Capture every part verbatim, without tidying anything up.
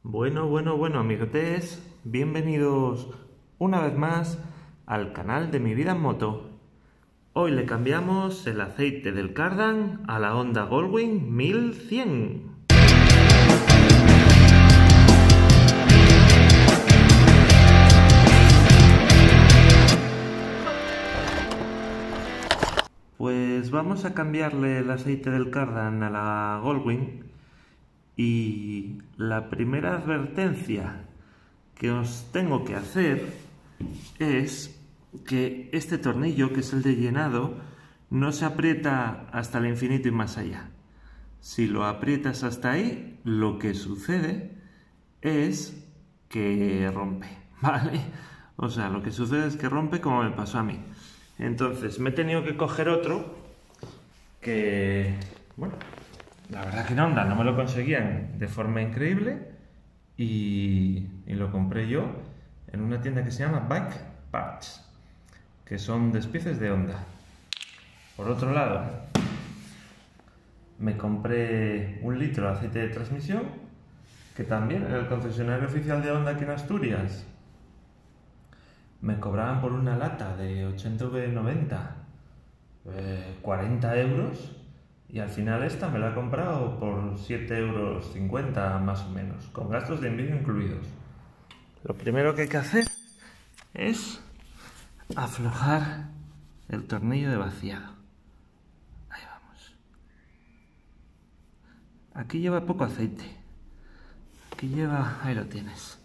Bueno, bueno, bueno, amigotes, bienvenidos una vez más al canal de Mi Vida en Moto. Hoy le cambiamos el aceite del Cardan a la Honda Goldwing mil cien. Pues vamos a cambiarle el aceite del Cardan a la Goldwing. Y la primera advertencia que os tengo que hacer es que este tornillo, que es el de llenado, no se aprieta hasta el infinito y más allá. Si lo aprietas hasta ahí, lo que sucede es que rompe, ¿vale? O sea, lo que sucede es que rompe como me pasó a mí. Entonces, me he tenido que coger otro que, bueno, la verdad que en Honda no me lo conseguían de forma increíble y, y lo compré yo en una tienda que se llama Bike Parts, que son despieces de Honda. Por otro lado, me compré un litro de aceite de transmisión, que también en el concesionario oficial de Honda aquí en Asturias me cobraban por una lata de ochenta V noventa eh, cuarenta euros. Y al final esta me la he comprado por siete euros cincuenta más o menos, con gastos de envío incluidos. Lo primero que hay que hacer es aflojar el tornillo de vaciado. Ahí vamos. Aquí lleva poco aceite. Aquí lleva... ahí lo tienes.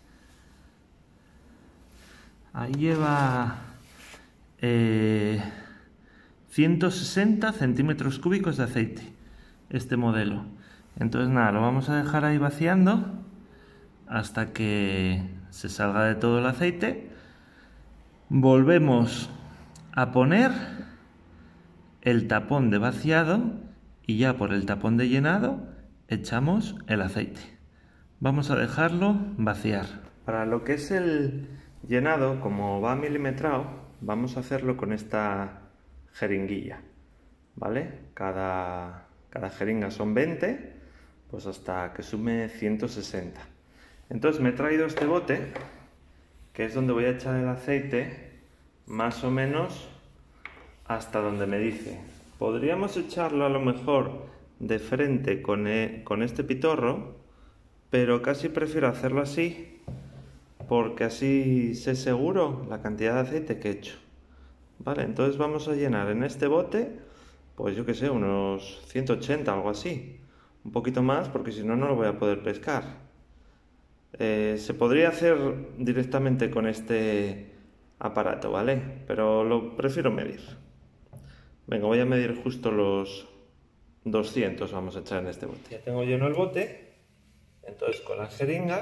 Ahí lleva... Eh, ciento sesenta centímetros cúbicos de aceite, este modelo. Entonces nada, lo vamos a dejar ahí vaciando hasta que se salga de todo el aceite. Volvemos a poner el tapón de vaciado y ya por el tapón de llenado echamos el aceite. Vamos a dejarlo vaciar. Para lo que es el llenado, como va milimetrado, vamos a hacerlo con esta jeringuilla, ¿vale? Cada, cada jeringa son veinte, pues hasta que sume ciento sesenta. Entonces me he traído este bote, que es donde voy a echar el aceite, más o menos hasta donde me dice. Podríamos echarlo a lo mejor de frente con, e, con este pitorro, pero casi prefiero hacerlo así, porque así sé seguro la cantidad de aceite que he hecho. Vale, entonces vamos a llenar en este bote, pues yo que sé, unos ciento ochenta, algo así. Un poquito más, porque si no, no lo voy a poder pescar. Eh, se podría hacer directamente con este aparato, ¿vale? Pero lo prefiero medir. Venga, voy a medir justo los doscientos, vamos a echar en este bote. Ya tengo lleno el bote, entonces con la jeringa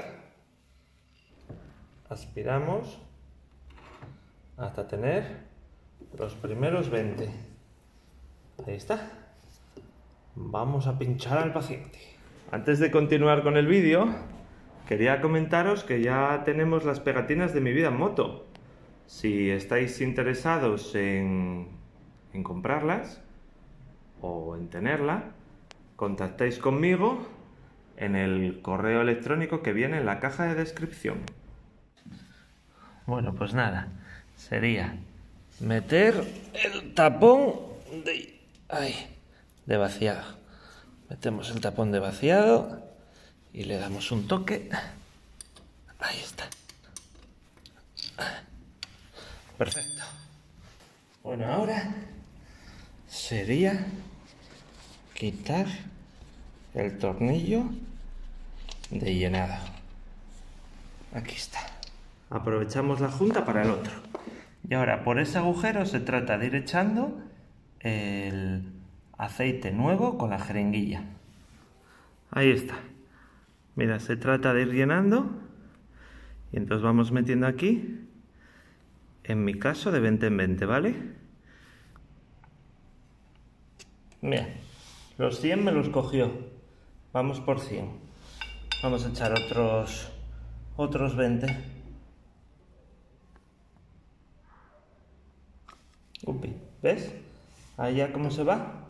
aspiramos hasta tener los primeros veinte. Ahí está. Vamos a pinchar al paciente. Antes de continuar con el vídeo, quería comentaros que ya tenemos las pegatinas de Mi Vida en Moto. Si estáis interesados en, en comprarlas o en tenerla, contactáis conmigo en el correo electrónico que viene en la caja de descripción. Bueno, pues nada, sería meter el tapón de, ay, de vaciado. Metemos el tapón de vaciado y le damos un toque. Ahí está. Perfecto. Bueno, ahora sería quitar el tornillo de llenado. Aquí está. Aprovechamos la junta para el otro. Y ahora por ese agujero se trata de ir echando el aceite nuevo con la jeringuilla. Ahí está. Mira, se trata de ir llenando y entonces vamos metiendo aquí, en mi caso de veinte en veinte, ¿vale? Mira, los cien me los cogió. Vamos por cien. Vamos a echar otros, otros veinte. Upi, ¿ves? Ahí ya cómo se va.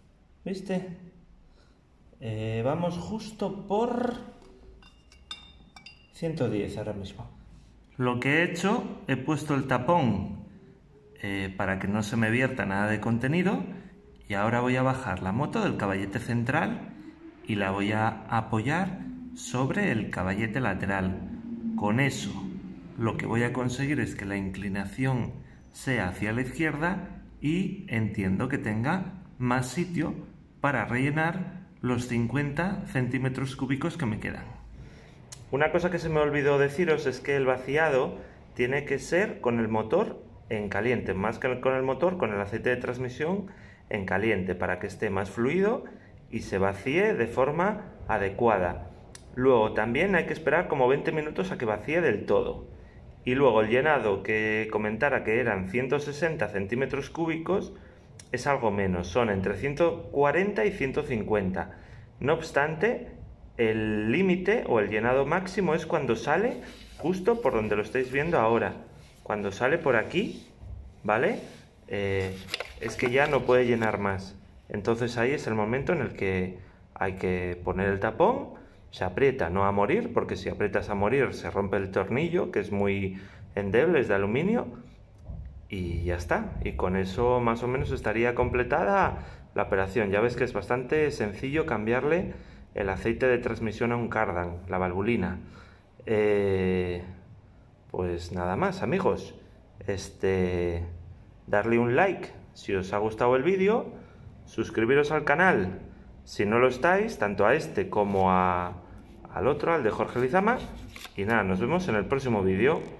¿Viste? Eh, vamos justo por ciento diez ahora mismo. Lo que he hecho, he puesto el tapón eh, para que no se me vierta nada de contenido, y ahora voy a bajar la moto del caballete central y la voy a apoyar sobre el caballete lateral. Con eso lo que voy a conseguir es que la inclinación sea hacia la izquierda y entiendo que tenga más sitio para rellenar los cincuenta centímetros cúbicos que me quedan. Una cosa que se me olvidó deciros es que el vaciado tiene que ser con el motor en caliente, más que con el motor, con el aceite de transmisión en caliente, para que esté más fluido y se vacíe de forma adecuada. Luego también hay que esperar como veinte minutos a que vacíe del todo. Y luego el llenado que comentara que eran ciento sesenta centímetros cúbicos es algo menos, son entre ciento cuarenta y ciento cincuenta. No obstante, el límite o el llenado máximo es cuando sale justo por donde lo estáis viendo ahora. Cuando sale por aquí, ¿vale? Eh, es que ya no puede llenar más. Entonces ahí es el momento en el que hay que poner el tapón, se aprieta, no a morir, porque si aprietas a morir se rompe el tornillo, que es muy endeble, es de aluminio, y ya está. Y con eso más o menos estaría completada la operación. Ya ves que es bastante sencillo cambiarle el aceite de transmisión a un cardan, la valvulina. Eh, pues nada más, amigos. Este, darle un like si os ha gustado el vídeo, suscribiros al canal si no lo estáis, tanto a este como a, al otro, al de Jorge Lizama. Y nada, nos vemos en el próximo vídeo.